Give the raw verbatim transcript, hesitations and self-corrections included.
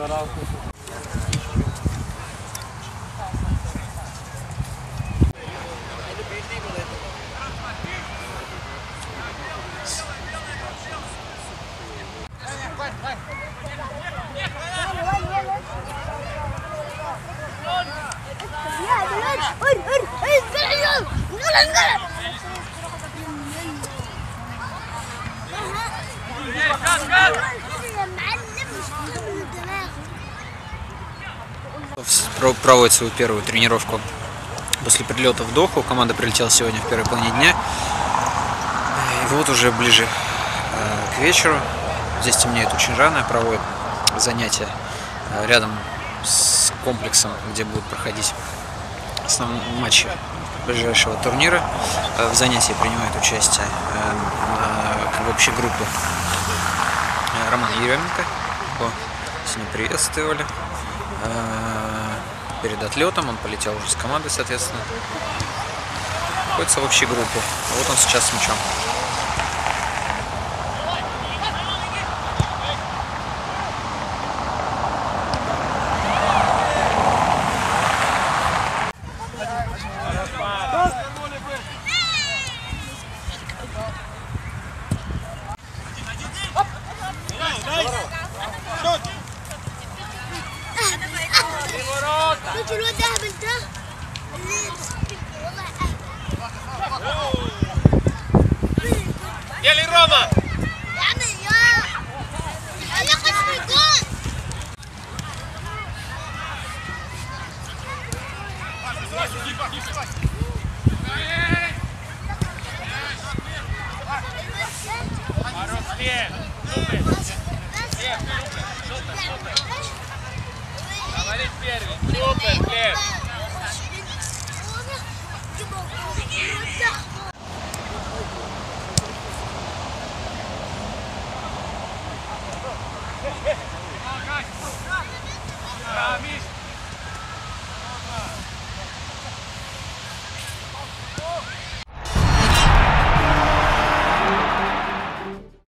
Проводит свою первую тренировку после прилета в Доху. Команда прилетела сегодня в первой половине дня. И вот уже ближе к вечеру, здесь темнеет очень рано, проводят занятия рядом с комплексом, где будут проходить основные матчи ближайшего турнира. В занятии принимает участие в общей группе Роман Еременко. Его сегодня приветствовали. Перед отлетом он полетел уже с командой, соответственно. Находится в общей группе. Вот он сейчас с мячом. يلا روما يا عم يا انا خش في الجول Говорит первый. Супер, Глеб.